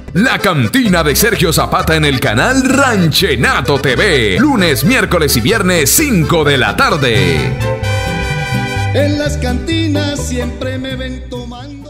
La Cantina de Sergio Zapata en el canal Ranchenato TV. Lunes, miércoles y viernes, 5 de la tarde. En las cantinas siempre me ven tomando.